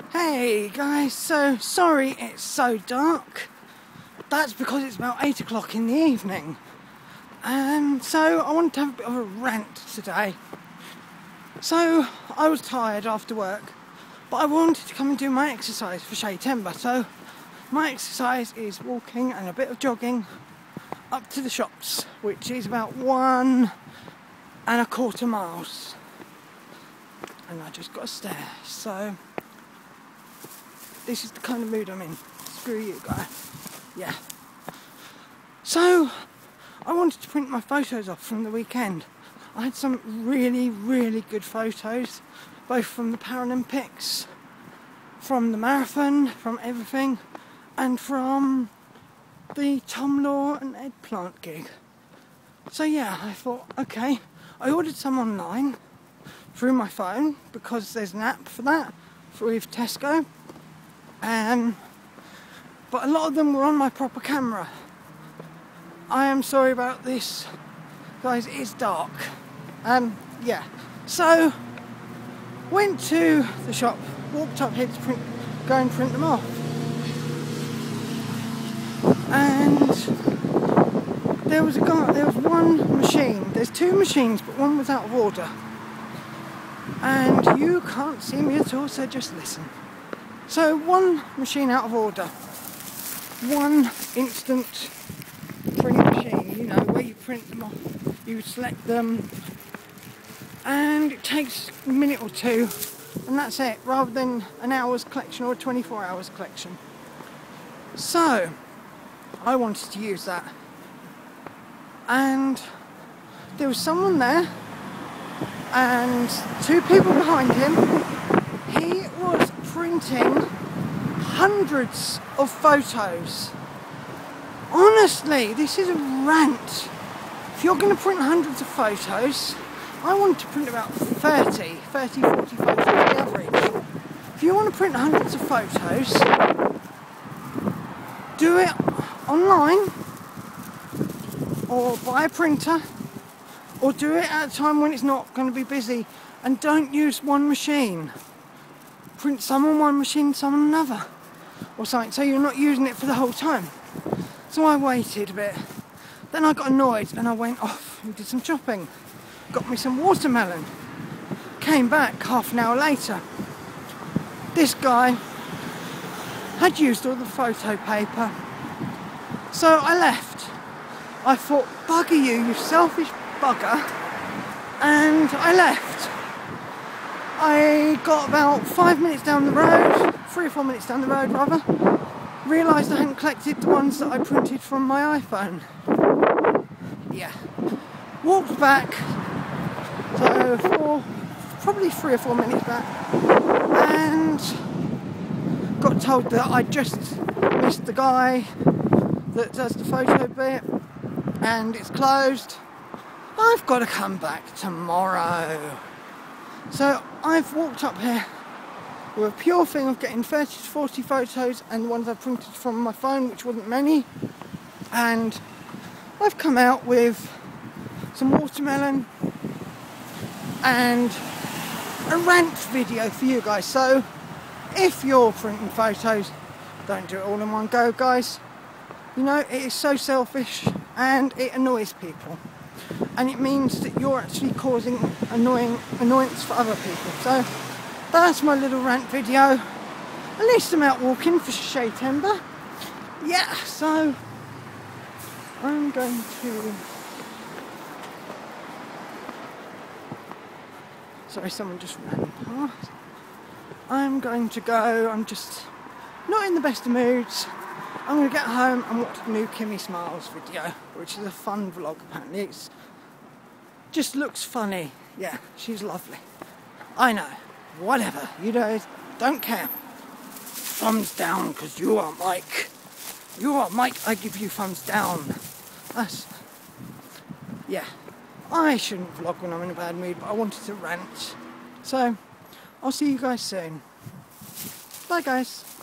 Hey guys, so sorry it's so dark. That's because it's about 8 o'clock in the evening. So I wanted to have a bit of a rant today. So I was tired after work, but I wanted to come and do my exercise for September. So my exercise is walking and a bit of jogging up to the shops, which is about 1.25 miles. And I just got a stare, so this is the kind of mood I'm in. Screw you guys. Yeah. So I wanted to print my photos off from the weekend. I had some really good photos, both from the Paralympics, from the marathon, from everything, and from the Tom Law and Ed Plant gig. So yeah, I thought, okay, I ordered some online through my phone because there's an app for that with Tesco. But a lot of them were on my proper camera. I am sorry about this, guys, it's dark. Yeah, so went to the shop, walked up here to go and print them off. And there was one machine, there's two machines, but one was out of order. And you can't see me at all, so just listen. So one machine out of order, one instant print machine, you know, where you print them off, you select them, and it takes a minute or two, and that's it, rather than an hour's collection or a 24 hours collection. So I wanted to use that, and there was someone there and two people behind him. He was printing hundreds of photos. Honestly, this is a rant. If you're going to print hundreds of photos, I want to print about 30, 40 photos on the average. If you want to print hundreds of photos, do it online, or buy a printer, or do it at a time when it's not going to be busy, and don't use one machine. Print some on one machine, some on another, or something, so you're not using it for the whole time. So I waited a bit, then I got annoyed and I went off and did some shopping, got me some watermelon, came back half an hour later. This guy had used all the photo paper, so I left. I thought, bugger you selfish bugger, and I left. I got about 5 minutes down the road, 3 or 4 minutes down the road rather, realised I hadn't collected the ones that I printed from my iPhone. Yeah. Walked back, so probably 3 or 4 minutes back, and got told that I just missed the guy that does the photo bit, and it's closed. I've got to come back tomorrow. So I've walked up here with a pure thing of getting 30 to 40 photos and the ones I printed from my phone, which wasn't many. And I've come out with some watermelon and a rant video for you guys. So if you're printing photos, don't do it all in one go, guys. You know, it is so selfish and it annoys people. And it means that you're actually causing annoyance for other people. So that's my little rant video. At least I'm out walking for September. Yeah, so I'm going to... Sorry, someone just ran past. I'm going to go, I'm just not in the best of moods. I'm going to get home and watch the new Kimmy Smiles video, which is a fun vlog apparently. It's just looks funny. Yeah, she's lovely. I know. Whatever. You know, don't care. Thumbs down, because you are Mike. You are Mike, I give you thumbs down. That's... Yeah. I shouldn't vlog when I'm in a bad mood, but I wanted to rant. So, I'll see you guys soon. Bye guys.